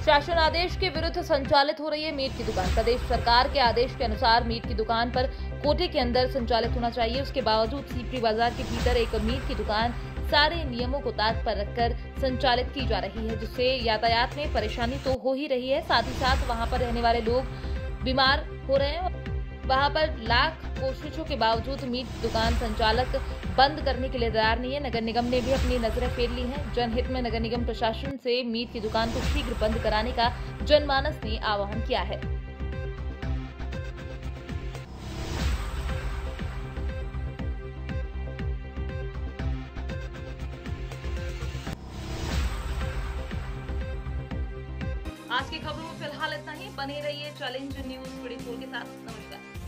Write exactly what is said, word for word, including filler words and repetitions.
शासन आदेश के विरुद्ध संचालित हो रही है मीट की दुकान। प्रदेश सरकार के आदेश के अनुसार मीट की दुकान पर कोटे के अंदर संचालित होना चाहिए। उसके बावजूद सीपरी बाजार के भीतर एक मीट की दुकान सारे नियमों को ताक पर रखकर संचालित की जा रही है, जिससे यातायात में परेशानी तो हो ही रही है, साथ ही साथ वहां पर रहने वाले लोग बीमार हो रहे हैं। वहां पर लाख कोशिशों के बावजूद मीट दुकान संचालक बंद करने के लिए तैयार नहीं है। नगर निगम ने भी अपनी नजरें फेर ली हैं। जनहित में नगर निगम प्रशासन से मीट की दुकान को शीघ्र बंद कराने का जनमानस ने आह्वान किया है। आज की खबरों में फिलहाल इतना ही। बने रहिए चैलेंज न्यूज ट्वेंटी फोर के साथ। नमस्कार।